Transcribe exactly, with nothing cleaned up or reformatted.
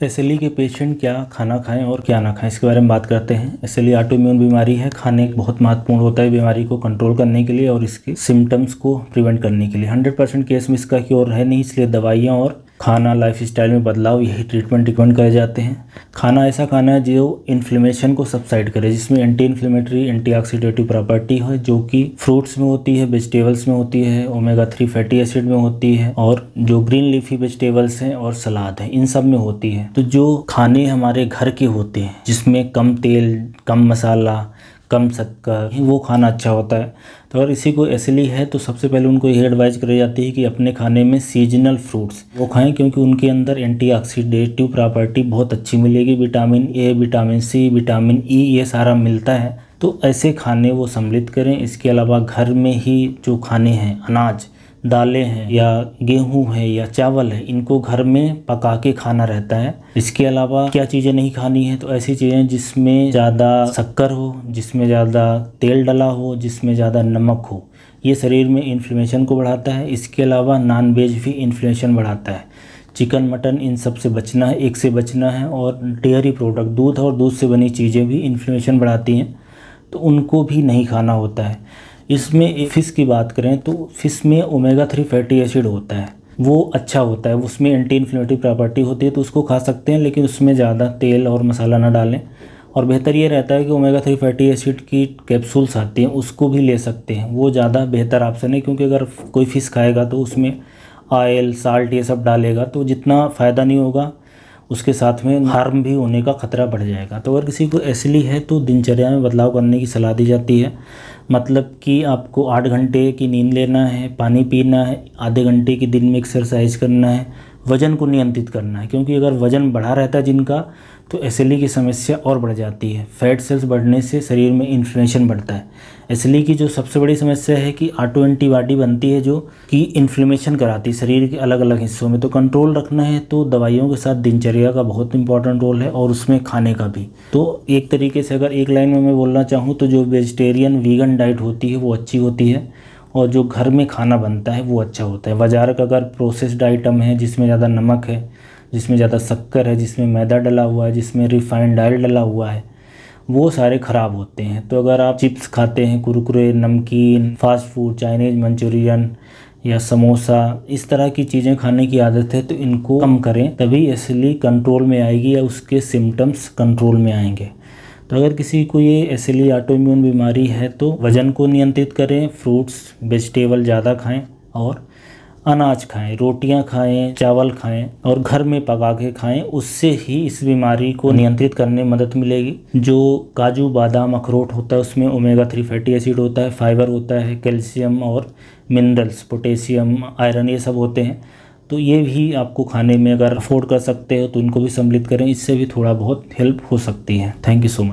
SLE के patient क्या खाना खाएं और क्या ना खाएं, इसके बारे में बात करते हैं। एसएलई ऑटोइम्यून बीमारी है। खाने बहुत महत्वपूर्ण होता है बीमारी को कंट्रोल करने के लिए और इसके सिम्टम्स को प्रिवेंट करने के लिए। हंड्रेड परसेंट केस में इसका क्योर है नहीं, इसलिए दवाइयाँ और खाना, लाइफस्टाइल में बदलाव, यही ट्रीटमेंट रिकमेंड करे जाते हैं। खाना ऐसा खाना है जो इन्फ्लेमेशन को सबसाइड करे, जिसमें एंटी इन्फ्लेमेटरी, एंटीऑक्सीडेटिव प्रॉपर्टी है, जो कि फ्रूट्स में होती है, वेजिटेबल्स में होती है, ओमेगा थ्री फैटी एसिड में होती है और जो ग्रीन लीफी वेजिटेबल्स हैं और सलाद है, इन सब में होती है। तो जो खाने हमारे घर के होते हैं जिसमें कम तेल, कम मसाला, कम शक्कर, वो खाना अच्छा होता है। तो अगर इसी को एसएलई है तो सबसे पहले उनको यही एडवाइस करी जाती है कि अपने खाने में सीजनल फ्रूट्स वो खाएं, क्योंकि उनके अंदर एंटीऑक्सीडेटिव प्रॉपर्टी बहुत अच्छी मिलेगी। Vitamin A, vitamin C, vitamin E, ये सारा मिलता है। तो ऐसे खाने वो सम्मिलित करें। इसके अलावा घर में ही जो खाने हैं, अनाज, दालें हैं या गेहूं है या चावल है, इनको घर में पका के खाना रहता है। इसके अलावा क्या चीज़ें नहीं खानी है, तो ऐसी चीज़ें जिसमें ज़्यादा शक्कर हो, जिसमें ज़्यादा तेल डला हो, जिसमें ज़्यादा नमक हो, ये शरीर में इन्फ्लेमेशन को बढ़ाता है। इसके अलावा नॉन वेज भी इन्फ्लेमेशन बढ़ाता है। चिकन, मटन, इन सब से बचना है, एक से बचना है। और डेयरी प्रोडक्ट, दूध और दूध से बनी चीज़ें भी इन्फ्लेमेशन बढ़ाती हैं, तो उनको भी नहीं खाना होता है। इसमें फ़िश की बात करें तो फ़िश में ओमेगा थ्री फैटी एसिड होता है, वो अच्छा होता है, उसमें एंटी इन्फ्लेमेटरी प्रॉपर्टी होती है, तो उसको खा सकते हैं, लेकिन उसमें ज़्यादा तेल और मसाला ना डालें। और बेहतर ये रहता है कि ओमेगा थ्री फैटी एसिड की कैप्सूल्स आती हैं, उसको भी ले सकते हैं, वो ज़्यादा बेहतर ऑप्शन है। क्योंकि अगर कोई फ़िश खाएगा तो उसमें ऑयल, साल्ट, ये सब डालेगा, तो जितना फ़ायदा नहीं होगा, उसके साथ में हार्म भी होने का खतरा बढ़ जाएगा। तो अगर किसी को एसएलई है तो दिनचर्या में बदलाव करने की सलाह दी जाती है। मतलब कि आपको आठ घंटे की नींद लेना है, पानी पीना है, आधे घंटे की दिन में एक्सरसाइज करना है, वज़न को नियंत्रित करना है। क्योंकि अगर वज़न बढ़ा रहता है जिनका, तो एसएलई की समस्या और बढ़ जाती है। फैट सेल्स बढ़ने से शरीर में इन्फ्लेमेशन बढ़ता है। एसएलई की जो सबसे बड़ी समस्या है कि ऑटो एंटीबॉडी बनती है जो कि इन्फ्लेमेशन कराती है शरीर के अलग अलग हिस्सों में। तो कंट्रोल रखना है तो दवाइयों के साथ दिनचर्या का बहुत इंपॉर्टेंट रोल है और उसमें खाने का भी। तो एक तरीके से अगर एक लाइन में मैं बोलना चाहूँ तो जो वेजिटेरियन वीगन डाइट होती है वो अच्छी होती है और जो घर में खाना बनता है वो अच्छा होता है। बाजार का अगर प्रोसेस्ड आइटम है जिसमें ज़्यादा नमक है, जिसमें ज़्यादा शक्कर है, जिसमें मैदा डला हुआ है, जिसमें रिफाइंड ऑयल डला हुआ है, वो सारे ख़राब होते हैं। तो अगर आप चिप्स खाते हैं, कुरकुरे, नमकीन, फास्ट फूड, चाइनीज़, मंचूरियन या समोसा, इस तरह की चीज़ें खाने की आदत है तो इनको कम करें, तभी एसएलई कंट्रोल में आएगी या उसके सिम्टम्स कंट्रोल में आएंगे। तो अगर किसी को ये एसएलई ऑटोइम्यून बीमारी है तो वज़न को नियंत्रित करें, फ्रूट्स, वेजिटेबल ज़्यादा खाएं और अनाज खाएं, रोटियां खाएं, चावल खाएं और घर में पका के खाएं। उससे ही इस बीमारी को नियंत्रित करने में मदद मिलेगी। जो काजू, बादाम, अखरोट होता है उसमें ओमेगा थ्री फैटी एसिड होता है, फाइबर होता है, कैल्शियम और मिनरल्स, पोटेशियम, आयरन, ये सब होते हैं। तो ये भी आपको खाने में अगर अफोर्ड कर सकते हो तो इनको भी सम्मिलित करें, इससे भी थोड़ा बहुत हेल्प हो सकती है। Thank you so much.